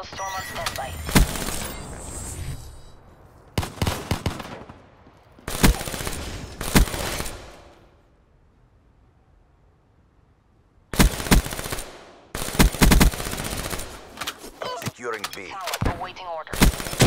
Storm on standby. Securing B. Tower awaiting orders.